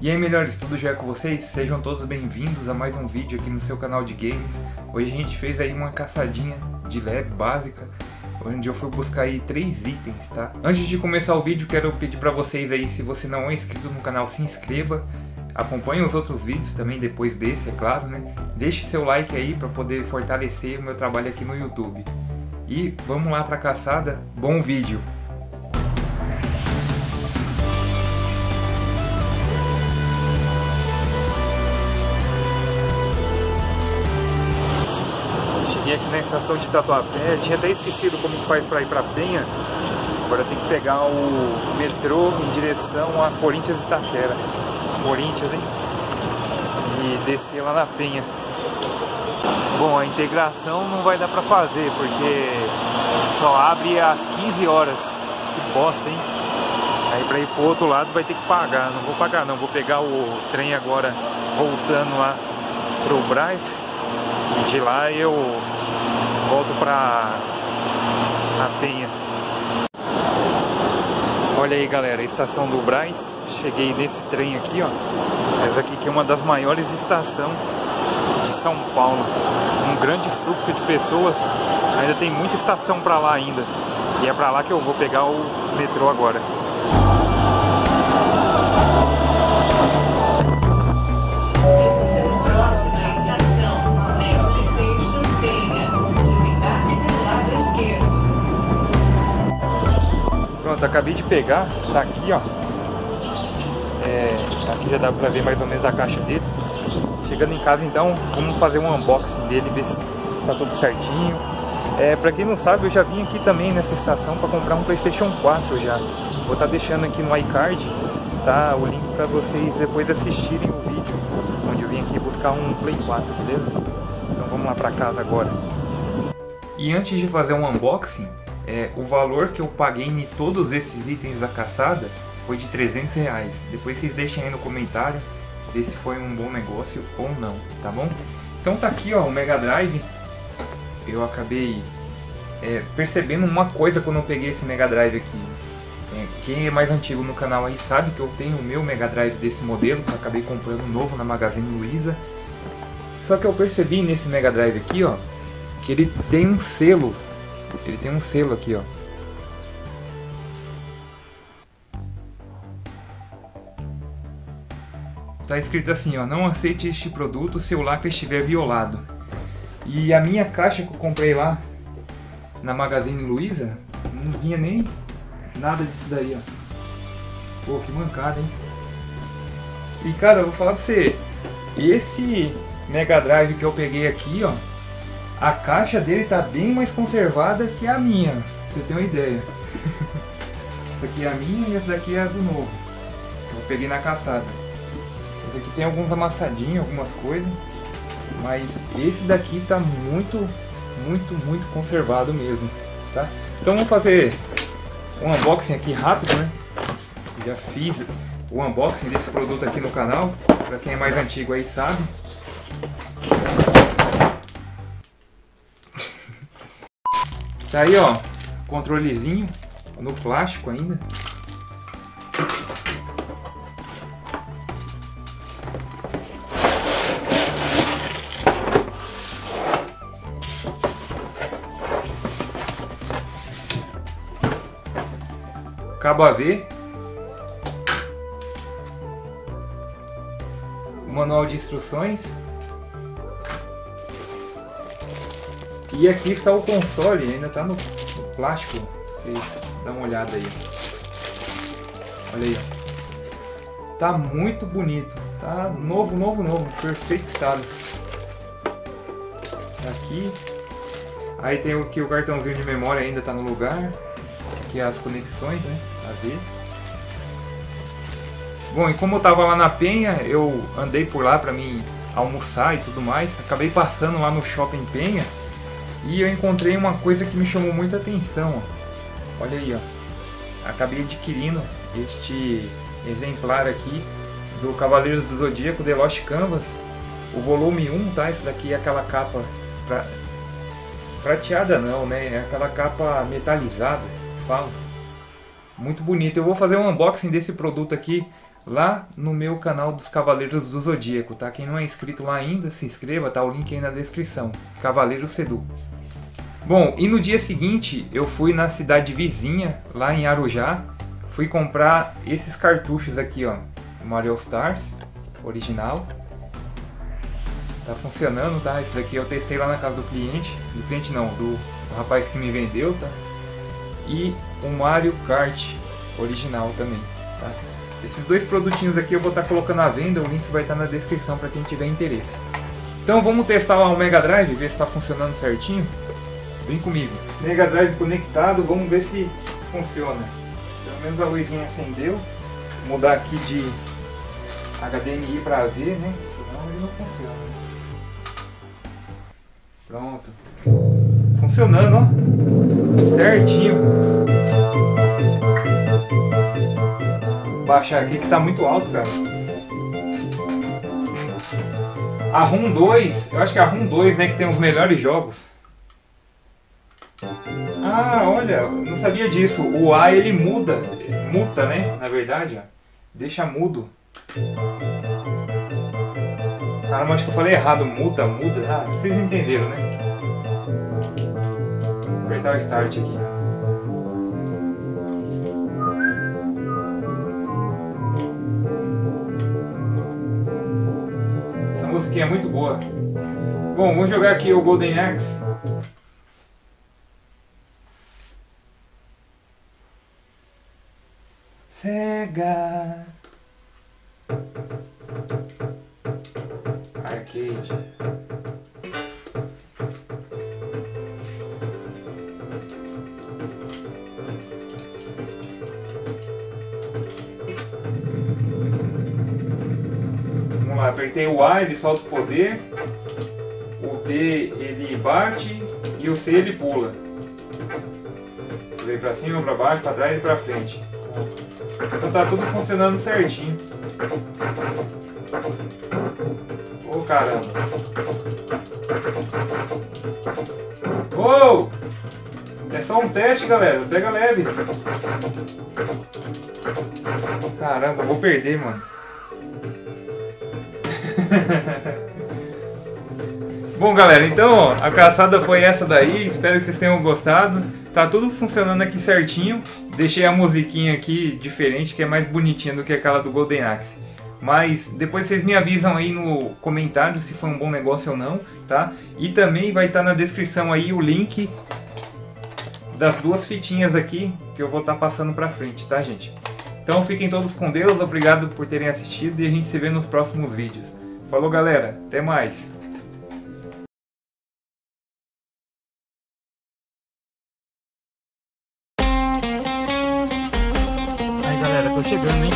E aí, melhores, tudo já é com vocês? Sejam todos bem-vindos a mais um vídeo aqui no seu canal de games. Hoje a gente fez aí uma caçadinha de leve básica, onde eu fui buscar aí 3 itens, tá? Antes de começar o vídeo, quero pedir pra vocês aí, se você não é inscrito no canal, se inscreva. Acompanhe os outros vídeos também depois desse, é claro, né? Deixe seu like aí pra poder fortalecer o meu trabalho aqui no YouTube. E vamos lá pra caçada, bom vídeo! Cheguei aqui na estação de Tatuapé, tinha até esquecido como que faz para ir para Penha. Agora tem que pegar o metrô em direção a Corinthians e Itaquera. Corinthians, hein? E descer lá na Penha. Bom, a integração não vai dar para fazer, porque só abre às 15 horas. Que bosta, hein? Aí para ir pro outro lado vai ter que pagar. Não vou pagar não, vou pegar o trem agora voltando lá pro Brás. E de lá eu volto pra Penha. Olha aí, galera, a estação do Brás. Cheguei nesse trem aqui, ó. Essa aqui que é uma das maiores estações de São Paulo. Um grande fluxo de pessoas. Ainda tem muita estação pra lá ainda. E é pra lá que eu vou pegar o metrô agora. Pronto, acabei de pegar, tá aqui, ó. Aqui já dá pra ver mais ou menos a caixa dele. Chegando em casa, então, vamos fazer um unboxing dele, ver se tá tudo certinho. Pra quem não sabe, eu já vim aqui também nessa estação pra comprar um PlayStation 4 já. Vou estar deixando aqui no iCard, tá, o link pra vocês depois assistirem o vídeo onde eu vim aqui buscar um Play 4, beleza? Então vamos lá pra casa agora. E antes de fazer um unboxing, o valor que eu paguei em todos esses itens da caçada foi de R$300. Depois vocês deixem aí no comentário ver se foi um bom negócio ou não, tá bom? Então tá aqui, ó, o Mega Drive. Eu acabei percebendo uma coisa quando eu peguei esse Mega Drive aqui. Quem é mais antigo no canal aí sabe que eu tenho o meu Mega Drive desse modelo, que eu acabei comprando novo na Magazine Luiza. Só que eu percebi nesse Mega Drive aqui, ó, que ele tem um selo. Ele tem um selo aqui, ó. Tá escrito assim, ó: não aceite este produto se o lacre estiver violado. E a minha caixa que eu comprei lá na Magazine Luiza não vinha nem nada disso daí, ó. Pô, que mancada, hein? E cara, eu vou falar pra você, esse Mega Drive que eu peguei aqui, ó, a caixa dele tá bem mais conservada que a minha, pra você ter uma ideia. Essa aqui é a minha e essa daqui é a do novo, que eu peguei na caçada. Esse aqui tem alguns amassadinhos, algumas coisas, mas esse daqui tá muito conservado mesmo, tá? Então vamos fazer um unboxing aqui rápido, né? Já fiz o unboxing desse produto aqui no canal, pra quem é mais antigo aí sabe. Tá aí, ó, controlezinho no plástico ainda. Cabo AV. Manual de instruções. E aqui está o console, ainda está no plástico, vocês dão uma olhada aí. Olha aí, ó. Tá muito bonito, tá novo, perfeito estado. Aqui, aí tem aqui o cartãozinho de memória, ainda está no lugar. Aqui as conexões, né, a ver. Bom, e como eu tava lá na Penha, eu andei por lá para mim almoçar e tudo mais. Acabei passando lá no Shopping Penha. E eu encontrei uma coisa que me chamou muita atenção, ó. Olha aí, ó. Acabei adquirindo este exemplar aqui do Cavaleiros do Zodíaco The Lost Canvas, o volume 1, tá? Esse daqui é aquela capa prateada não, né? É aquela capa metalizada, fala. Muito bonito. Eu vou fazer um unboxing desse produto aqui lá no meu canal dos Cavaleiros do Zodíaco, tá? Quem não é inscrito lá ainda, se inscreva, tá? O link aí na descrição. Cavaleiro Sedu. Bom, e no dia seguinte eu fui na cidade vizinha, lá em Arujá, fui comprar esses cartuchos aqui, ó, Mario Stars, original. Tá funcionando, tá? Esse daqui eu testei lá na casa do cliente não, do rapaz que me vendeu, tá? E o Mario Kart original também, tá? Esses dois produtinhos aqui eu vou estar colocando à venda, o link vai estar na descrição para quem tiver interesse. Então vamos testar lá o Mega Drive, ver se está funcionando certinho. Vem comigo. Mega Drive conectado, vamos ver se funciona. Pelo menos a luzinha acendeu. Vou mudar aqui de HDMI para AV, né? Senão ele não funciona. Pronto. Funcionando, ó. Certinho. Vou baixar aqui que tá muito alto, cara. A ROM 2, eu acho que é a ROM 2, né, que tem os melhores jogos. Ah, olha, não sabia disso. O A ele muda, né, na verdade, ó. Deixa mudo. Caramba, acho que eu falei errado, muda. Ah, vocês entenderam, né? Vou apertar o start aqui. Essa musiquinha é muito boa. Bom, vamos jogar aqui o Golden Axe. Sega Arcade. Vamos lá, apertei o A, ele solta o poder. O B ele bate e o C ele pula. Vem pra cima, pra baixo, pra trás e pra frente. Então tá tudo funcionando certinho. Ô, caramba. Uou! É só um teste, galera. Pega leve. Caramba, eu vou perder, mano. Bom, galera, então ó, a caçada foi essa daí. Espero que vocês tenham gostado. Tá tudo funcionando aqui certinho. Deixei a musiquinha aqui diferente, que é mais bonitinha do que aquela do Golden Axe. Mas depois vocês me avisam aí no comentário se foi um bom negócio ou não, tá? E também vai estar na descrição aí o link das duas fitinhas aqui que eu vou estar passando pra frente, tá, gente? Então fiquem todos com Deus, obrigado por terem assistido e a gente se vê nos próximos vídeos. Falou, galera, até mais! Tô chegando, hein?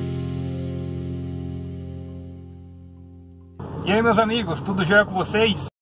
E aí, meus amigos, tudo jóia com vocês?